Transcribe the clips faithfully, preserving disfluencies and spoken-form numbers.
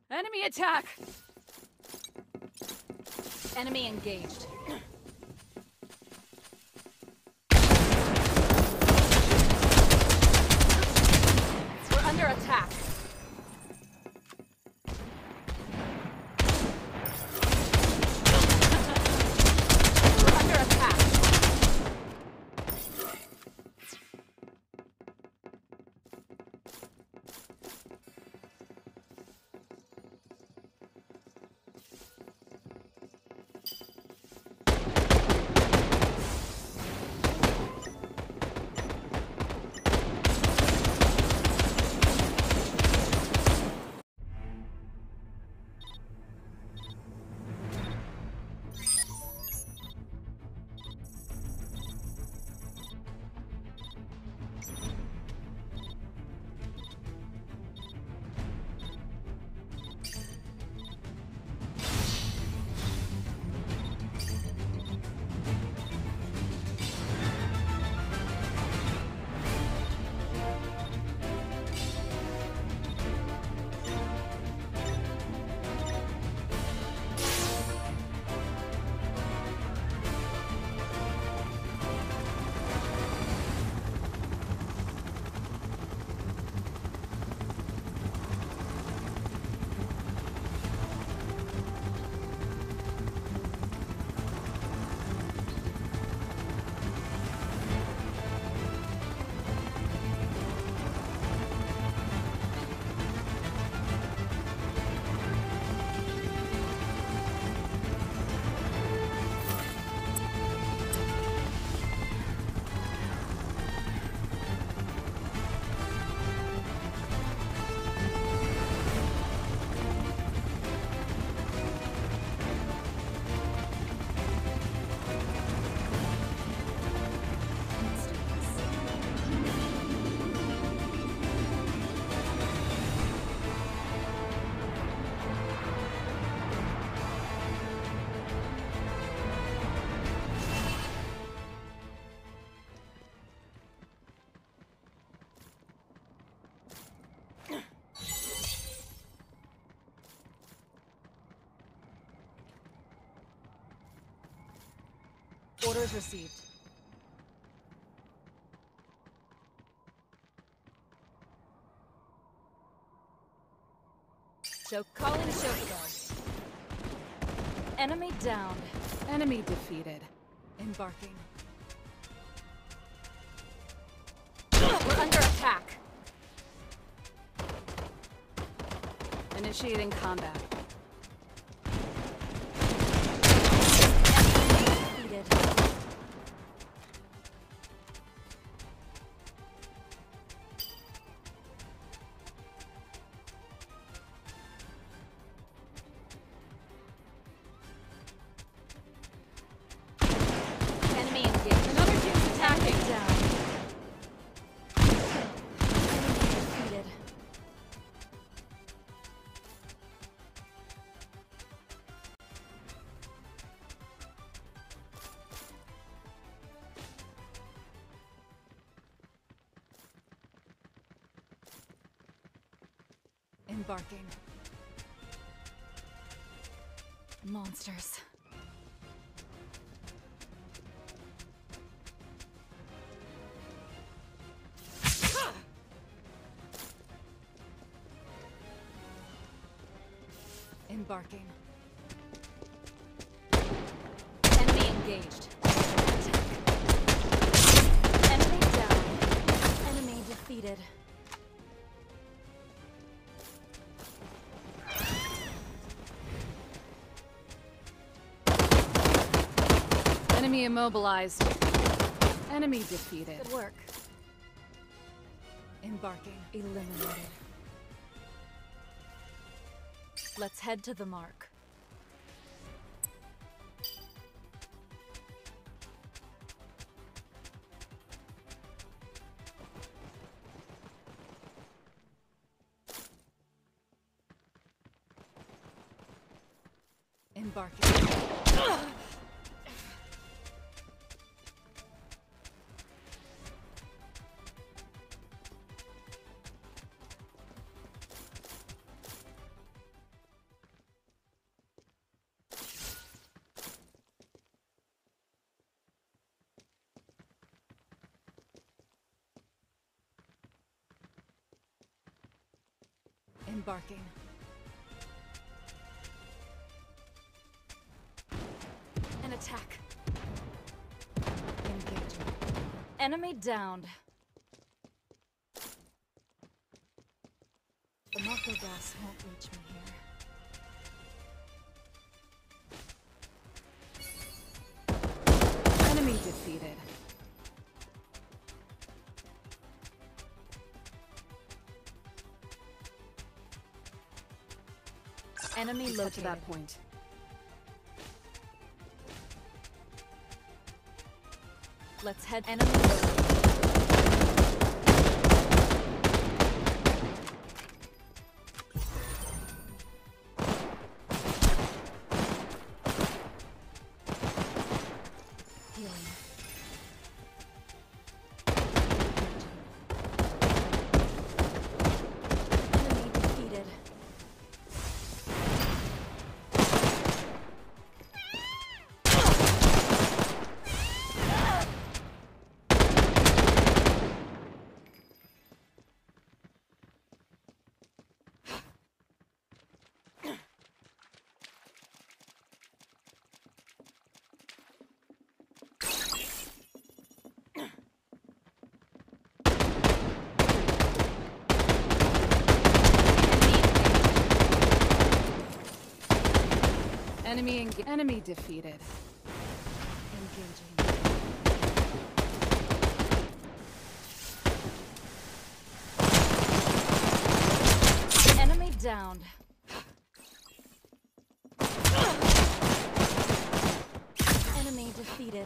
Enemy attack! Enemy engaged. We're under attack. We're under attack. Orders received. So calling Shokudo. Enemy down. Enemy defeated. Embarking. We're under attack. Initiating combat. Enemy defeated. Embarking. Monsters. Embarking. Enemy engaged. Enemy down. Enemy defeated. Enemy immobilized. Enemy defeated. Good work. Embarking. Eliminated. Let's head to the mark. Embarking. Embarking. An attack. Engaging. Enemy downed. The Mako gas won't reach me here. Enemy defeated. Enemy located. To that point. Let's head. Enemy located. Healing. Enemy defeated. Enemy eng enemy defeated. Engaging. Enemy downed. Enemy defeated.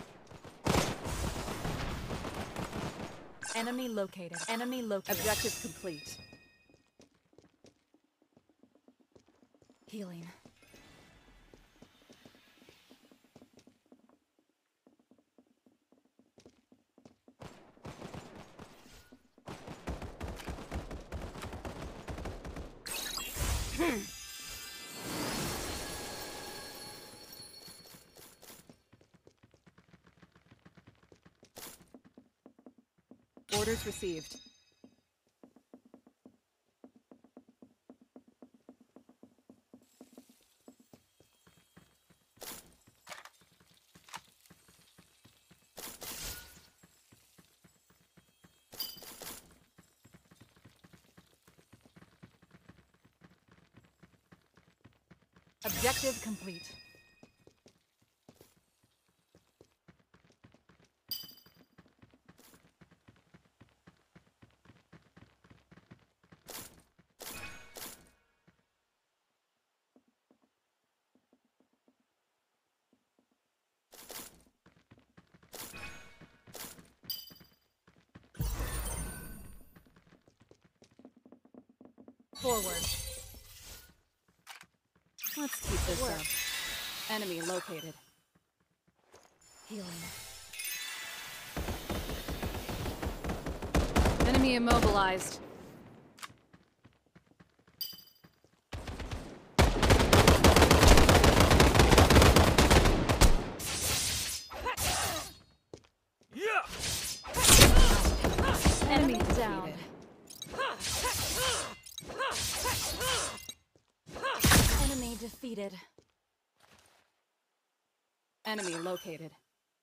Enemy located. Enemy located. Objective complete. Healing. Orders received. Objective complete. Forward. Let's keep this Work. up. Enemy located. Healing. Enemy immobilized. Enemy down. Enemy defeated. Enemy located.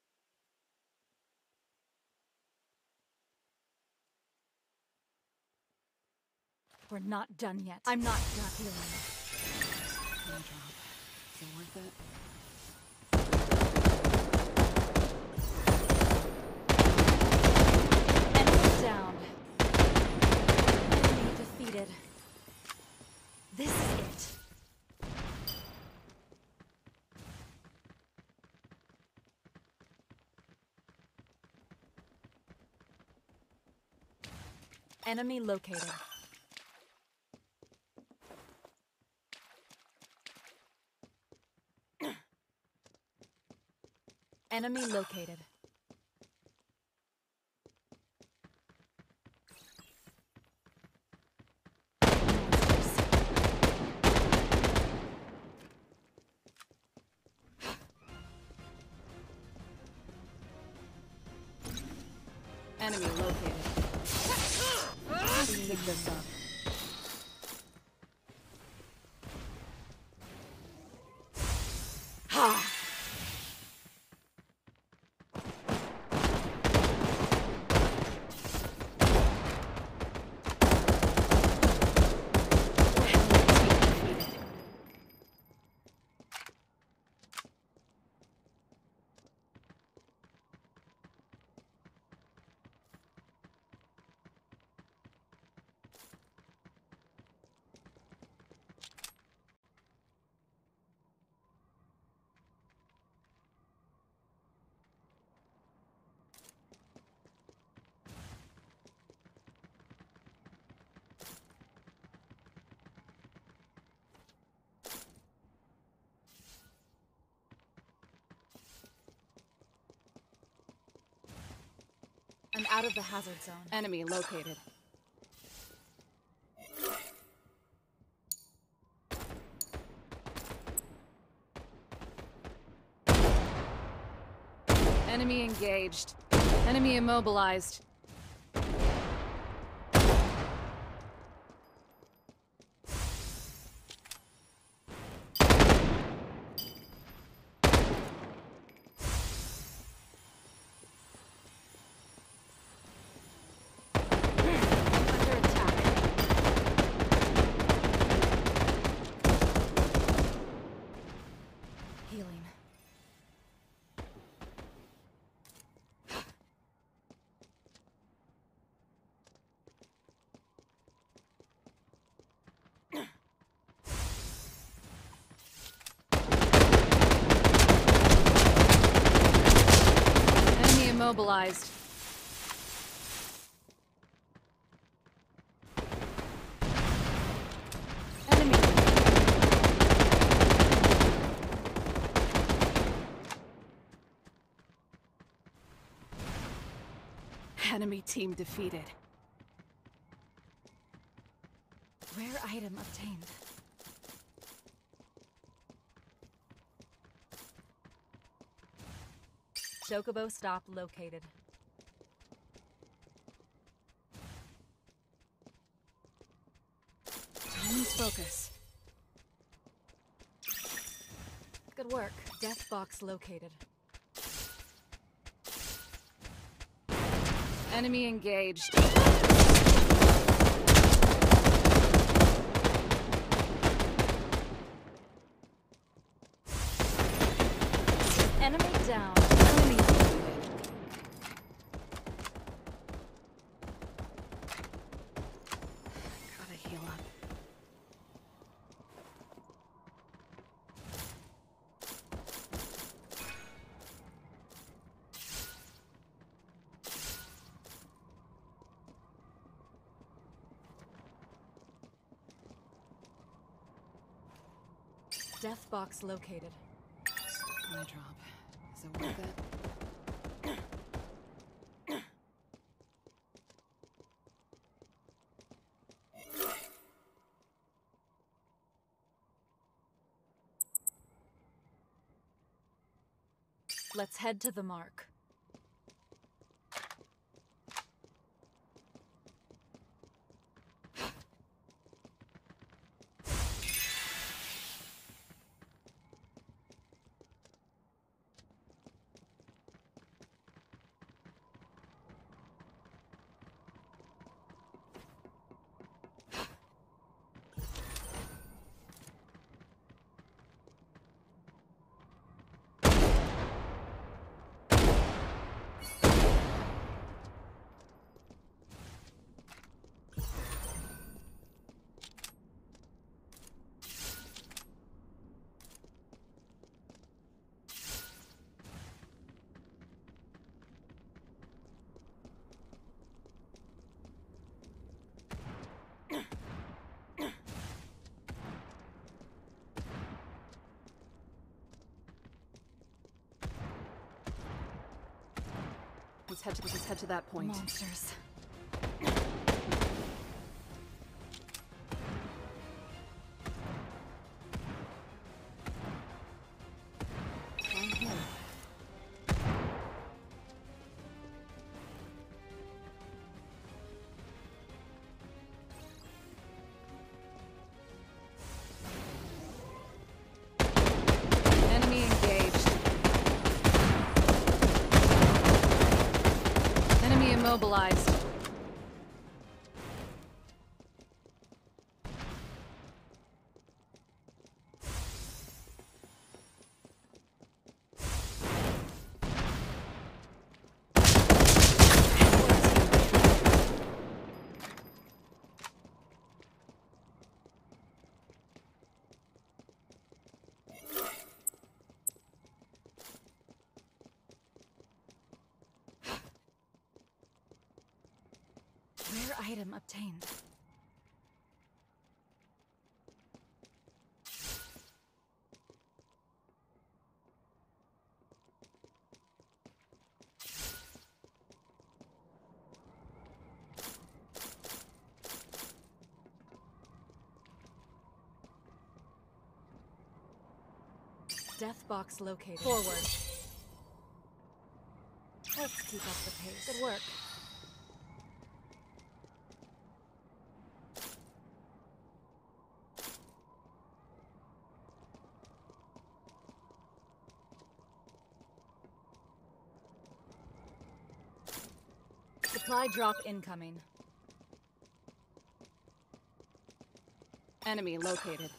We're not done yet. I'm not done healing. One drop. Is it worth it? Enemy down. Enemy defeated. This is it. Enemy located. Enemy located. Enemy located. Let's keep this up. out of the hazard zone. Enemy located. Enemy engaged. Enemy immobilized. Under attack. Healing. Enemy immobilized. Enemy. Enemy team defeated. Rare item obtained. Chocobo stop located. Chinese focus. Good work. Death box located. Enemy engaged. Enemy down. Enemy defeated. Gotta heal up. Death box located. My drop. Is it worth it? Let's head to the mark. Let's head to let's head to that point. Monsters. Right here. Enemy engaged. Enemy immobilized. Rare item obtained. Death box located. Forward. Let's keep up the pace. Good work. Supply drop incoming. Enemy located.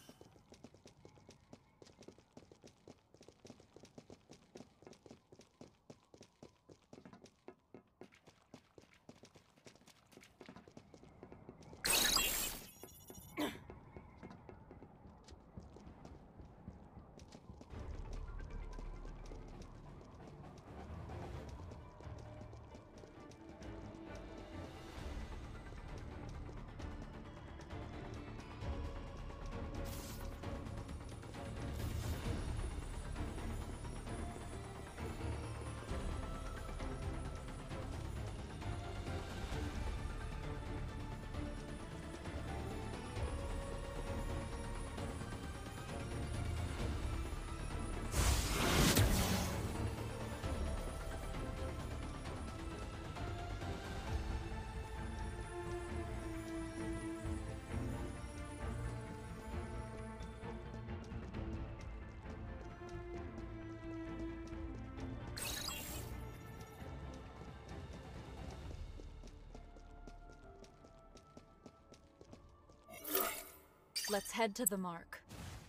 Let's head to the mark.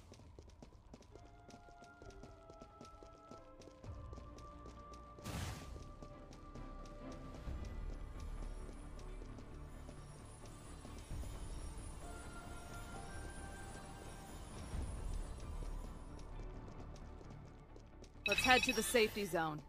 Let's head to the safety zone.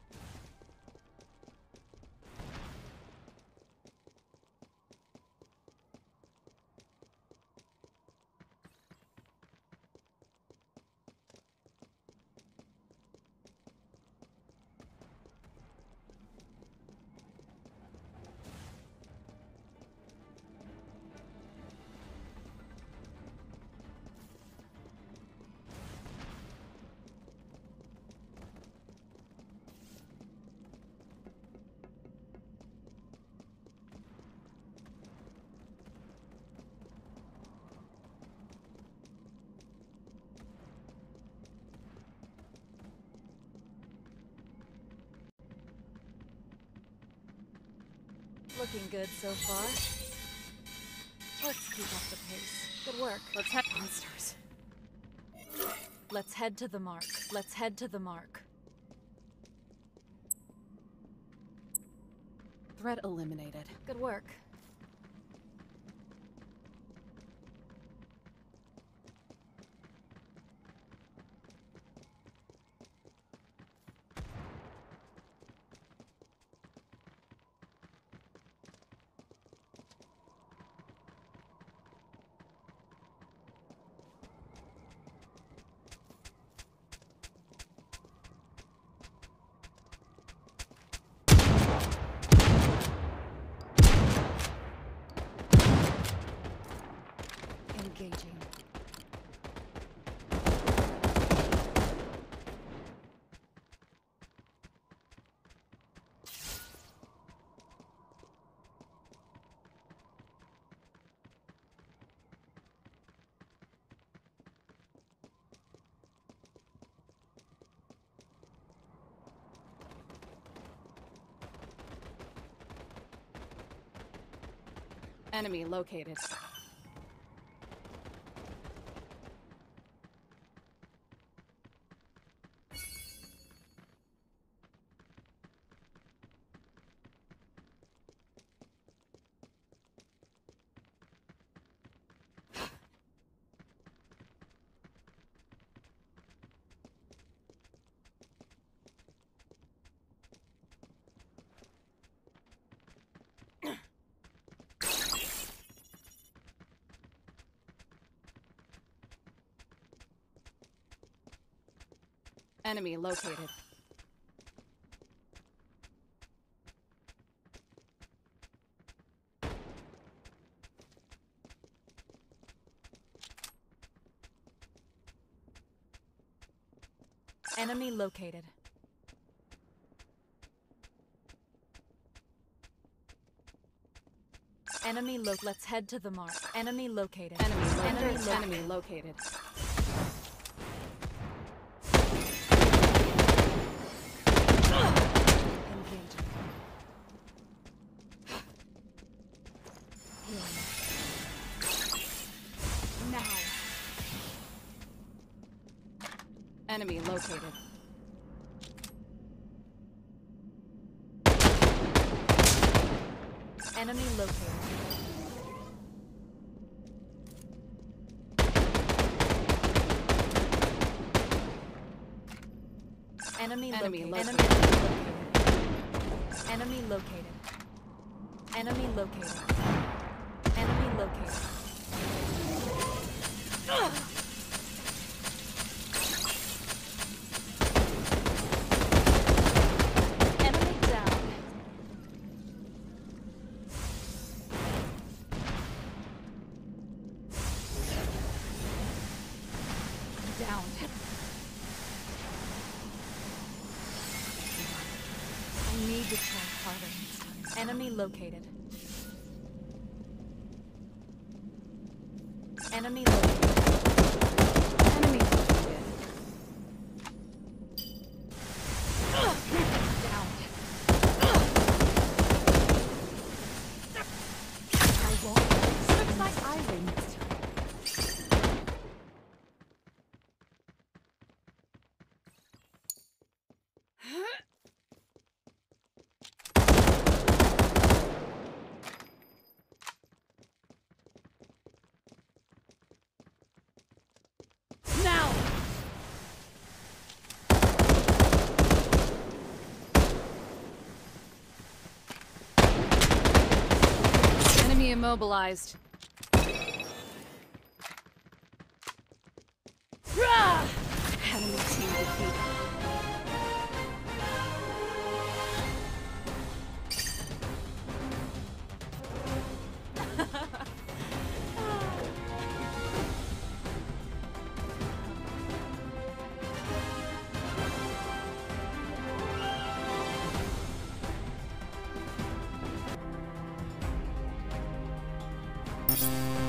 Looking good so far. Let's keep up the pace. Good work. Let's head monsters. Let's head to the mark. Let's head to the mark. Threat eliminated. Good work. Engaging. Enemy located. Enemy located. Enemy located. Enemy lo- Let's head to the mark. Enemy located. Enemy located. Enemy lo- Enemy located. Engaging. Healing. Now. Enemy located. Enemy located. Enemy, Enemy located. located. Enemy located. Enemy located. Enemy located. Ugh. Enemy down. Down. I need to try harder next time. Enemy located. Enemy located. Enemy located. Ugh. Down. I won't. Slip my eyelid next time. Now! Enemy immobilized. Rah! Enemy team defeated. You